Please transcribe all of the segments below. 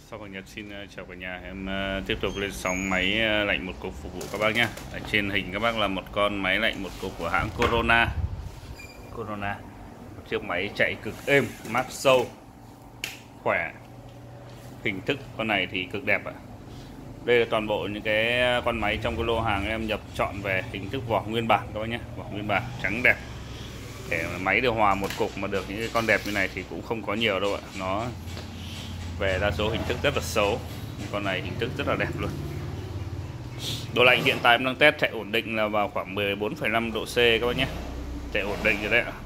Sau Nhật xin chào cả nhà. Em tiếp tục lên sóng máy lạnh một cục phục vụ các bác nhé. Ở trên hình các bác là một con máy lạnh một cục của hãng Corona. Một chiếc máy chạy cực êm, mát sâu, khỏe. Hình thức con này thì cực đẹp ạ. Đây là toàn bộ những cái con máy trong cái lô hàng em nhập chọn về hình thức vỏ nguyên bản các bác nhé. Vỏ nguyên bản trắng đẹp. Để máy điều hòa một cục mà được những cái con đẹp như này thì cũng không có nhiều đâu ạ. Nó về đa số hình thức rất là xấu. Con này hình thức rất là đẹp luôn. Độ lạnh hiện tại em đang test chạy ổn định là vào khoảng 14,5 độ C các bác nhé. Chạy ổn định rồi đấy ạ.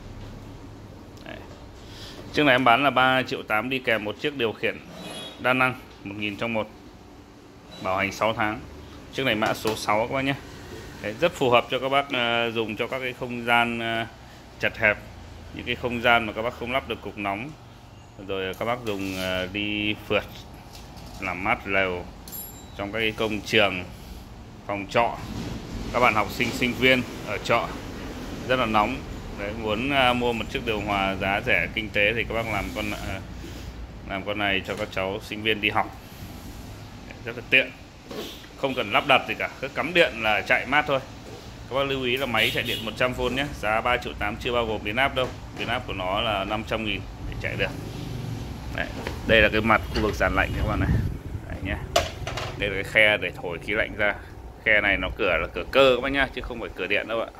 Chiếc này em bán là 3,8 triệu đi kèm một chiếc điều khiển đa năng 1000 trong một, bảo hành 6 tháng. Chiếc này mã số 6 các bác nhé. Đấy, rất phù hợp cho các bác dùng cho các cái không gian chật hẹp, những cái không gian mà các bác không lắp được cục nóng, rồi các bác dùng đi phượt làm mát lều trong các cái công trường, phòng trọ, các bạn học sinh sinh viên ở trọ rất là nóng. Đấy, muốn mua một chiếc điều hòa giá rẻ kinh tế thì các bác làm con này cho các cháu sinh viên đi học. Rất là tiện, không cần lắp đặt gì cả, cứ cắm điện là chạy mát thôi. Các bác lưu ý là máy chạy điện 100V nhé. Giá 3,8 triệu chưa bao gồm biến áp đâu. Biến áp của nó là 500.000 để chạy được. Đấy, đây là cái mặt khu vực dàn lạnh các bạn này. Đấy nhé. Đây là cái khe để thổi khí lạnh ra. Khe này nó cửa là cửa cơ các bác nhá, chứ không phải cửa điện đâu ạ.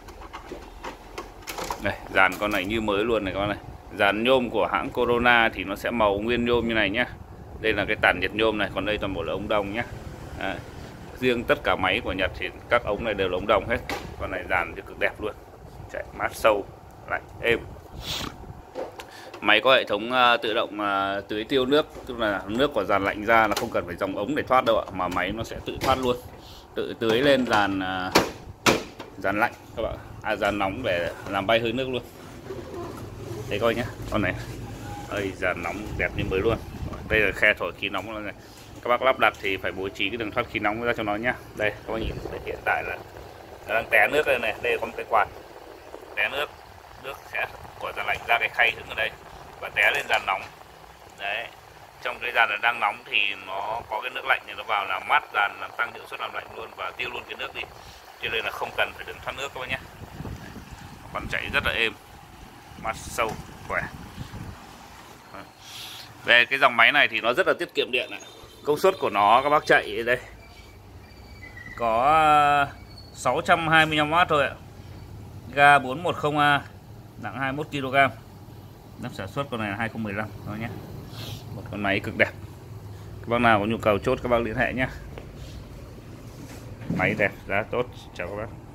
Đây, dàn con này như mới luôn này các bác này. Dàn nhôm của hãng Corona thì nó sẽ màu nguyên nhôm như này nhá. Đây là cái tản nhiệt nhôm này, còn đây toàn bộ là ống đồng nhá. Đấy. Riêng tất cả máy của Nhật thì các ống này đều là ống đồng hết. Con này dàn thì cực đẹp luôn. Chạy mát sâu, lạnh, êm. Máy có hệ thống tự động tưới tiêu nước, tức là nước của dàn lạnh ra là không cần phải dòng ống để thoát đâu ạ, mà máy nó sẽ tự thoát luôn, tự tưới lên dàn lạnh các bạn, dàn nóng để làm bay hơi nước luôn. Đây coi nhé, con này, ơi dàn nóng đẹp như mới luôn. Đây là khe thổi khí nóng này. Các bác lắp đặt thì phải bố trí cái đường thoát khí nóng ra cho nó nhá. Đây các bác nhìn, hiện tại là đang té nước đây này, đây có một cái quạt té nước, nước sẽ của dàn lạnh ra cái khay hứng ở đây và té lên dàn nóng. Đấy, trong cái dàn này đang nóng thì nó có cái nước lạnh này nó vào làm mát dàn, làm tăng hiệu suất làm lạnh luôn và tiêu luôn cái nước đi, cho nên là không cần phải đường thoát nước các bác nhé. Còn chạy rất là êm, mát sâu, khỏe. Về cái dòng máy này thì nó rất là tiết kiệm điện ạ. Công suất của nó các bác chạy ở đây có 625W thôi ạ. Ga 410A, nặng 21kg. Năm sản xuất con này là 2015 thôi nhé. Một con máy cực đẹp. Các bác nào có nhu cầu chốt các bác liên hệ nhé. Máy đẹp, giá tốt. Chào các bác.